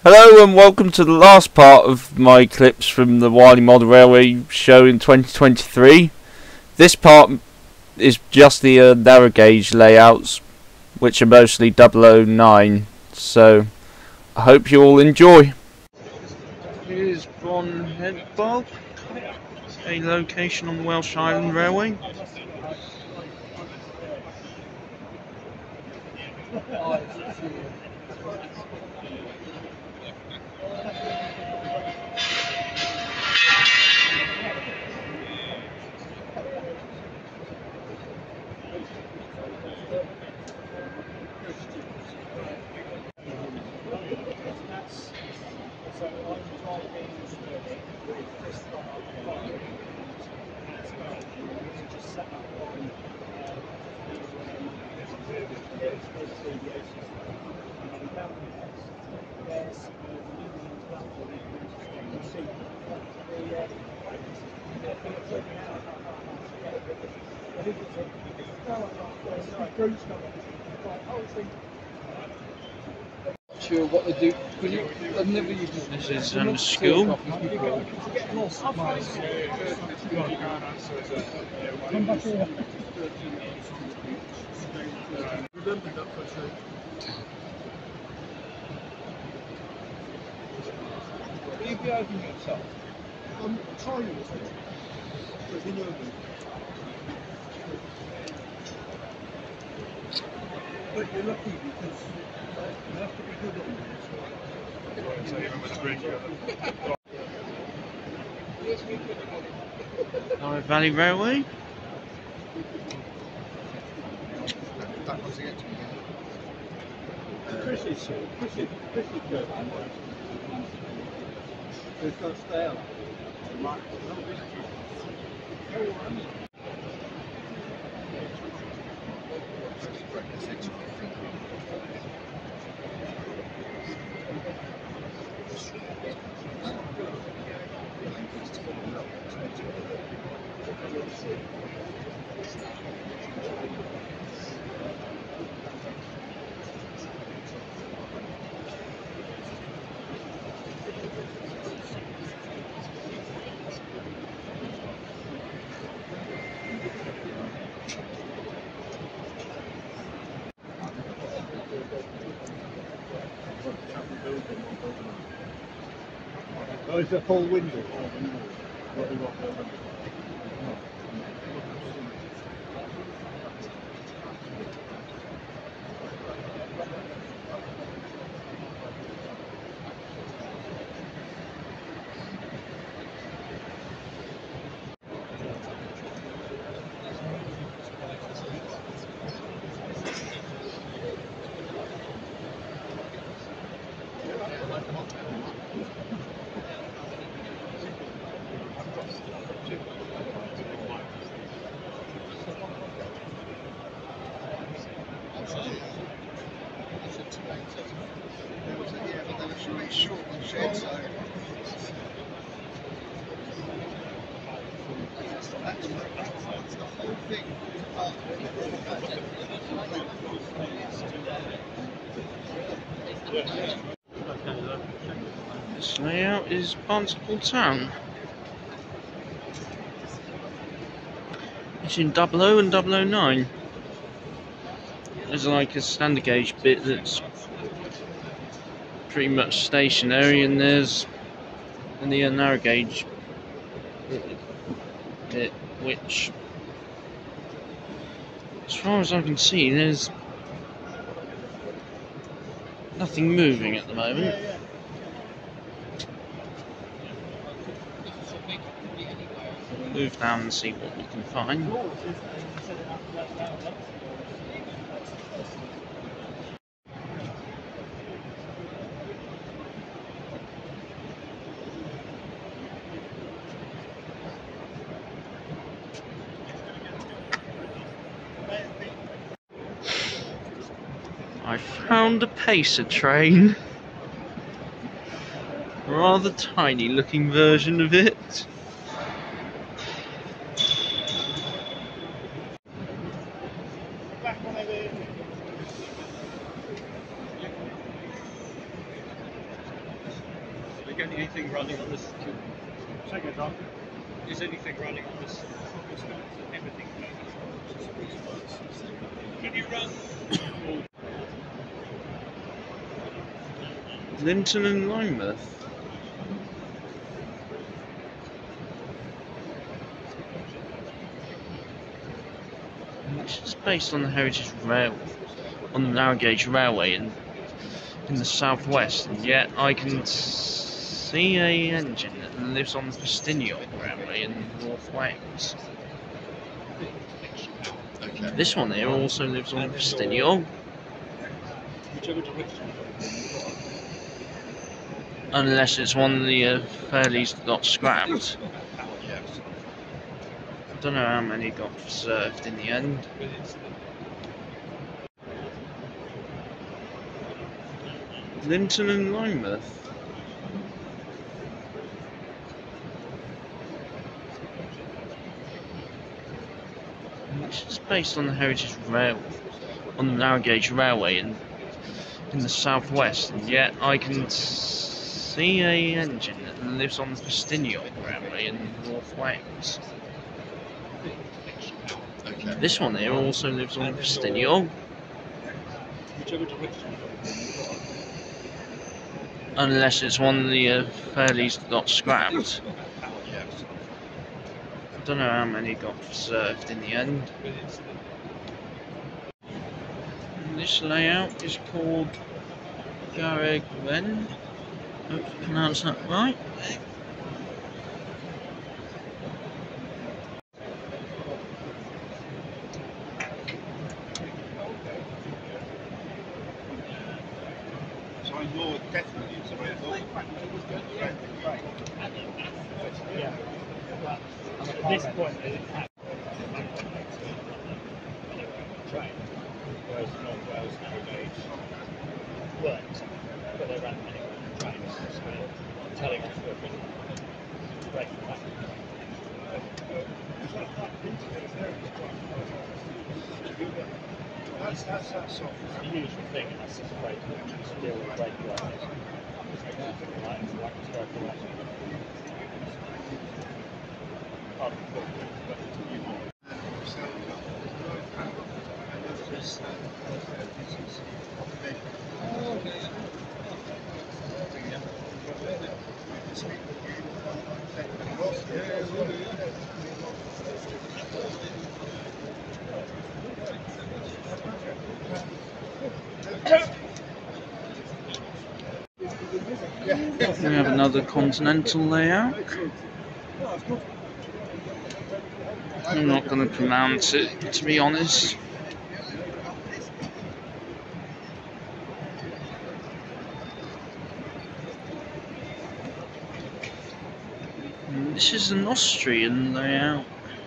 Hello and welcome to the last part of my clips from the Warley Model Railway show in 2023. This part is just the narrow gauge layouts, which are mostly 009, so I hope you all enjoy. Here's Bron Headbog, a location on the Welsh Island Railway. Sure what they do. I've never used this is school. Will you be opening yourself? I'm trying to. But you know me. But you're lucky because you have to be good at North Valley Railway. Chris is good. We've got to stay up. Oh, it's a whole window. This layout is Barnstaple Town. It's in 00 and 009. There's like a standard gauge bit that's pretty much stationary, and there's the narrow gauge bit, which, as far as I can see, there's nothing moving at the moment. Move down and see what we can find. I found a pacer train. A rather tiny looking version of it. anything running on this? Second time. Is anything running on this? Everything. Can you run? Linton and Lymouth. Which is based on the Heritage Rail, on the narrow gauge railway in the southwest, and yet I can see a engine that lives on the Festiniog railway in North Wales. Okay. This one here also lives on the Festiniog, Whichever direction. unless it's one of the fairlies that got scrapped. Yes. I don't know how many got preserved in the end. Linton and Lymouth. Which is based on the Heritage Rail, on the narrow gauge railway in the southwest, and yet I can see a engine that lives on the Festiniog railway in North Wales. Okay. This one here also lives on the Festiniog, Whichever direction. unless it's one of the fairlies that got scrapped. Yes. I don't know how many got preserved in the end. This layout is called Garregwen. Hope I pronounced that right. So I know definitely it's a red dog. Yeah. At this point, train, whereas North Wales narrow gauge worked, but they ran many trains, so telling off the breaking back. That's soft. It's the usual thing, and that's seprate, which is deal with break lines. Like to go for that. Pardon. We have another continental layout. I'm not going to pronounce it, to be honest. And this is an Austrian layout.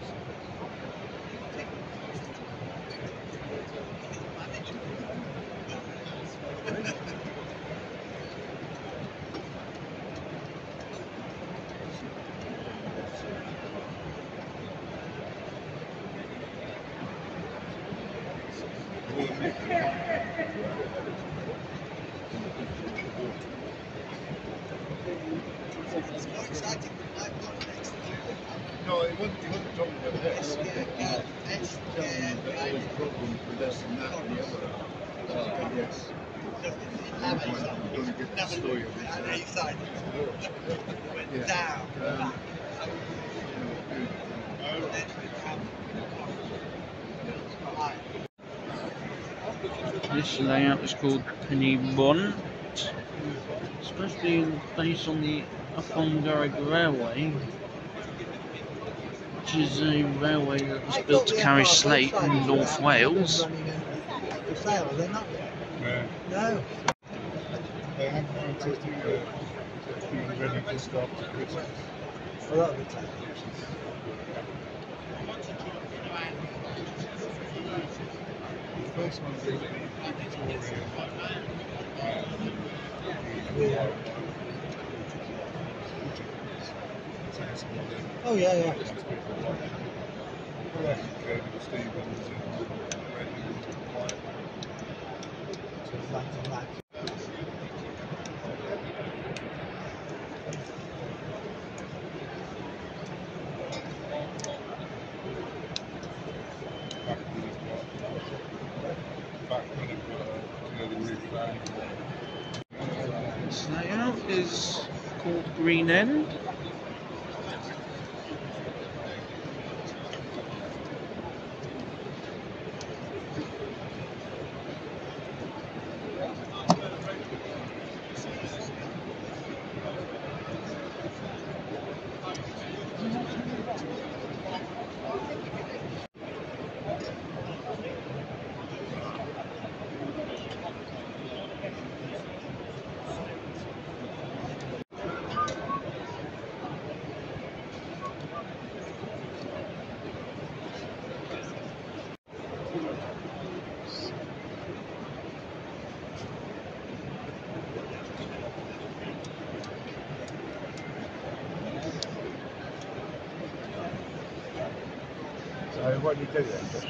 No, it wasn't talking about this. Telling me that there was problems with this and that and the other. Yes. I'm going to get the story of this. Yeah. This layout is called Penny Bond. It's supposed to be based on the Upon-Garreg Railway, which is a railway that was built to carry slate in North Wales. For sale, are they not? No. They haven't fantastic being ready just after Christmas. A lot of the time. The first one's going to be Victoria. Oh yeah, yeah. This layout is called Green End. So what do you do then?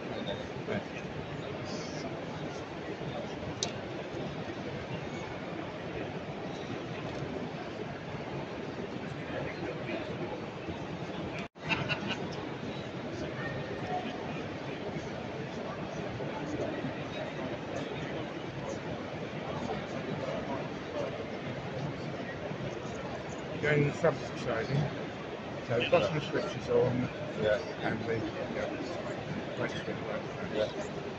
Going in the front siding, so the bottom of the switch is on, and the right switch right.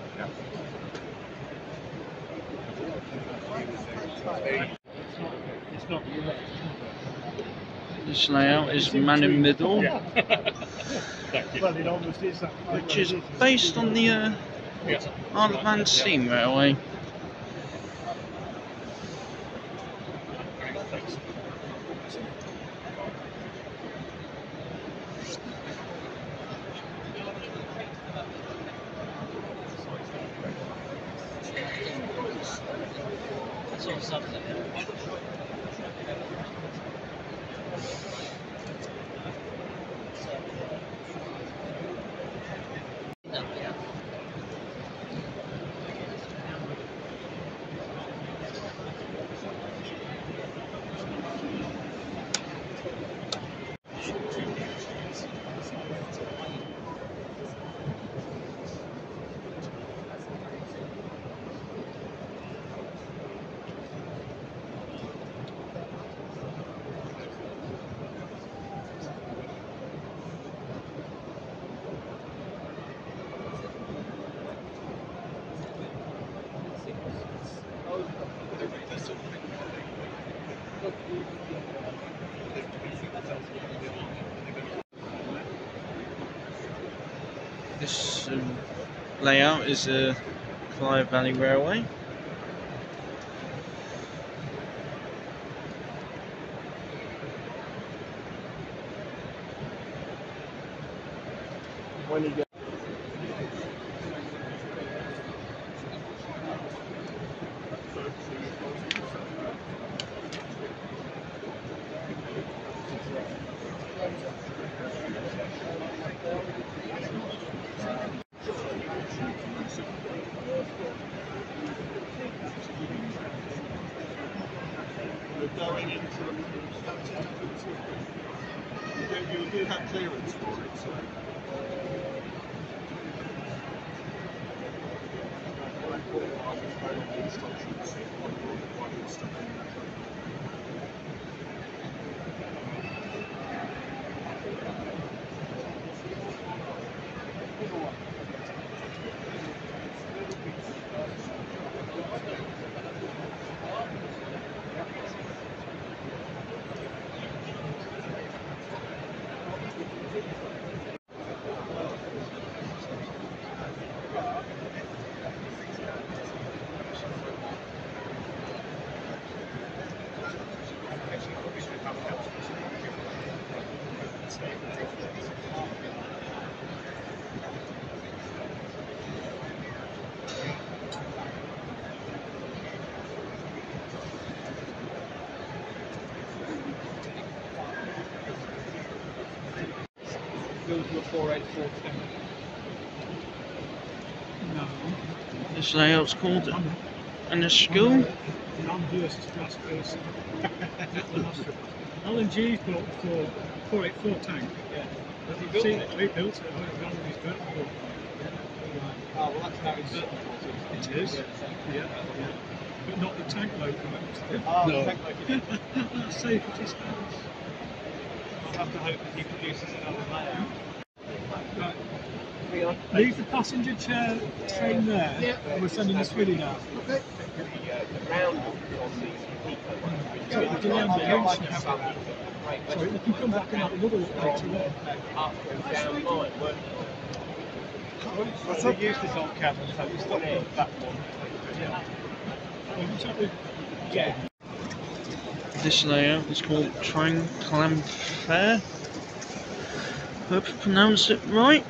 It's not your left. This layout is man in middle, Well, it almost is that. which is based on the Isle of Man Steam Railway. This layout is a Clyde Valley Railway. When you get going into you do have clearance for it, so Go to a 48410. No. This layout's called an school. Non-US class person. Alan G's built for 484 tank. Yeah. We built it. Alan G's built it. Oh, well, that's how it's. It is. Yeah. but not the tank locomotive. No. The tank locomotive. Safety stands. I'll have to hope that he produces another layout. Right. Leave the passenger train there, and we're sending the swilly now. Okay. So you can have the lunch now. Sorry, you can come back and have another look later on. What's up? We used this on camera, so we stopped on that one. Yeah. This layout is called Train-Clamp-Fair. Hope I pronounced it right.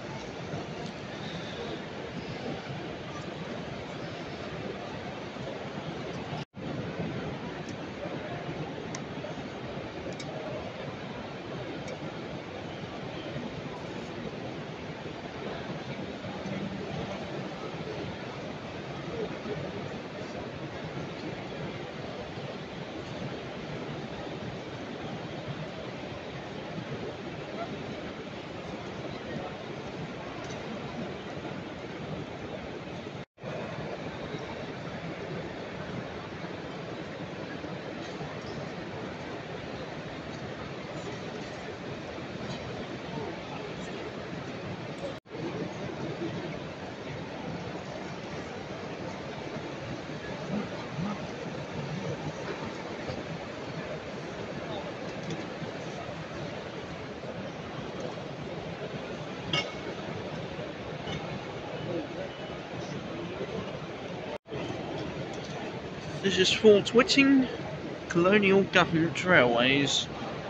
This is Fort Whiting, Colonial Government Railways,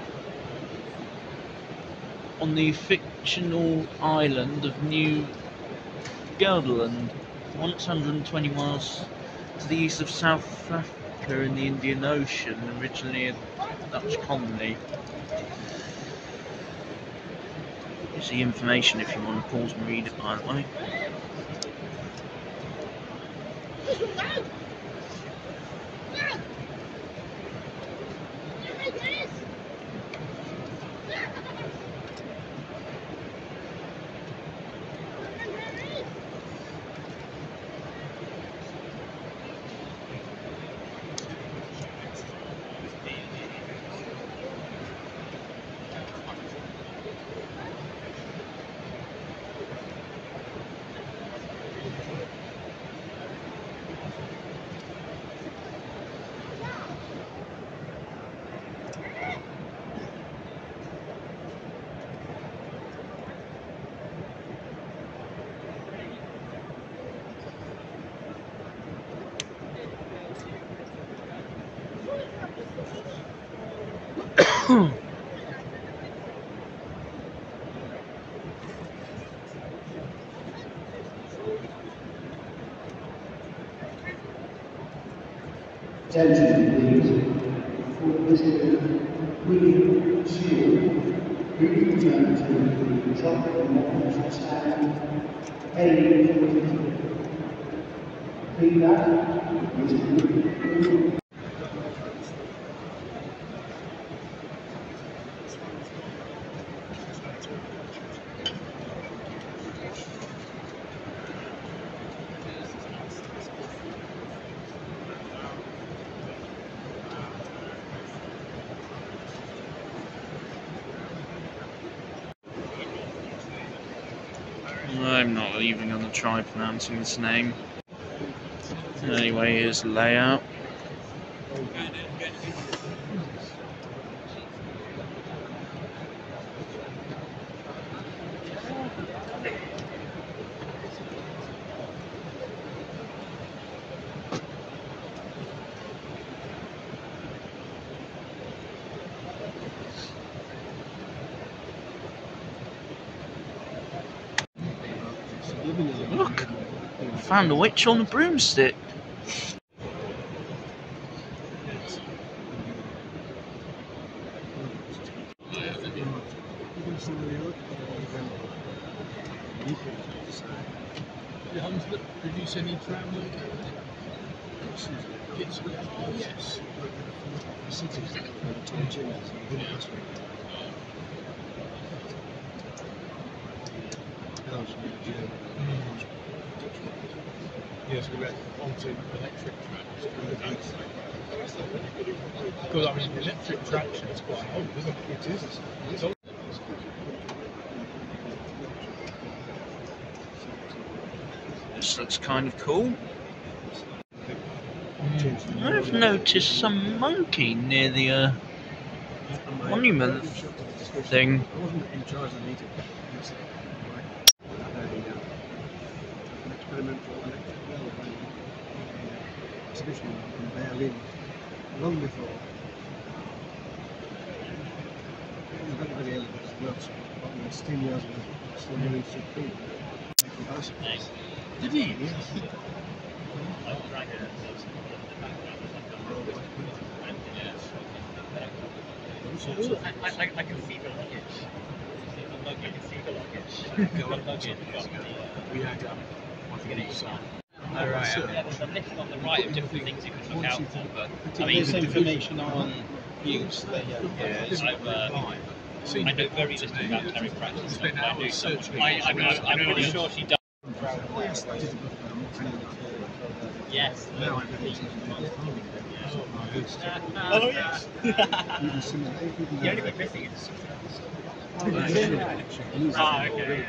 on the fictional island of New Gelderland, 120 miles to the east of South Africa in the Indian Ocean, originally a Dutch colony. Here's the information if you want to pause and read it, by the way. Attention please, for Mr. William Sewell, please return to the top of the stand A42. Feedback, Mr. William. I'm not even going to try pronouncing this name. Anyway, here's the layout. Look! Found a witch on a broomstick. Produce any tram locators? Yes. Yes, we went onto electric tracks. Because I mean, electric traction is quite old, isn't it? It is. It's old. This looks kind of cool. I've noticed some monkey near the monument thing. I wasn't in charge of the meeting. It's an experimental electric railway exhibition in Berlin long before. It was very, very early, well, it's 10 years ago, still doing seprate. Did he? Yes. I can see the luggage. I can see the luggage. We had Alright, yeah, there's a list on the right of different things you can look out for, but I mean, There's information on use there. I know very little about Terry Pratchett, so I'm pretty sure she does. Yes. Oh yes. The only bit missing is okay.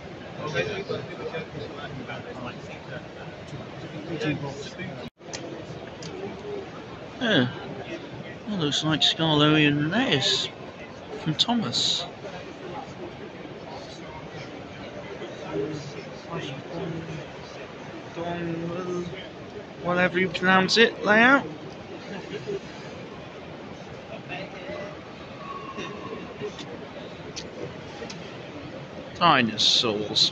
Yeah, that looks like Scarloian lettuce from Thomas. Whatever you pronounce it, layout. Dinosaurs.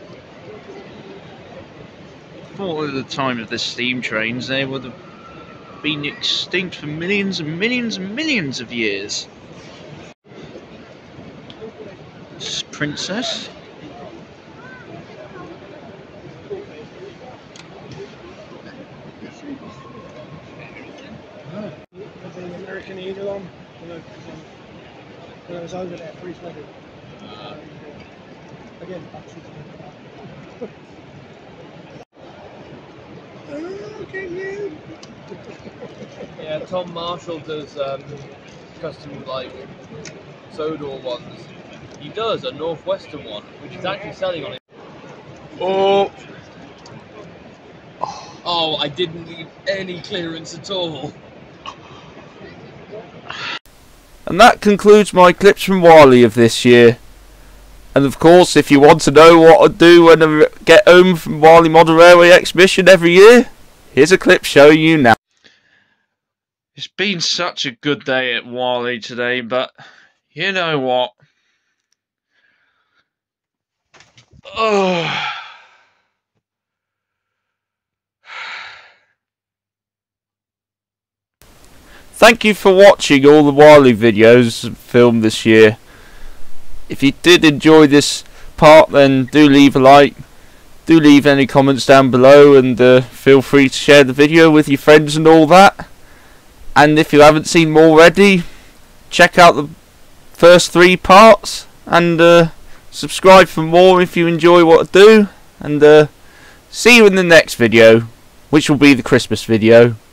Thought at the time of the steam trains they would have been extinct for millions and millions and millions of years. This is Princess. The American Eagle on when I was over there pre-flooded. Again, Yeah, Tom Marshall does custom like Sodor ones. He does a Northwestern one, which is actually selling on it. Oh, I didn't leave any clearance at all. And that concludes my clips from Warley of this year. And of course, if you want to know what I do when I get home from Warley Model Railway Exhibition every year, here's a clip showing you now. It's been such a good day at Warley today, but you know what? Oh. Thank you for watching all the Warley videos filmed this year. If you did enjoy this part, then do leave a like, do leave any comments down below, and feel free to share the video with your friends and all that. And if you haven't seen more already, check out the first 3 parts, and subscribe for more if you enjoy what I do. And see you in the next video, which will be the Christmas video.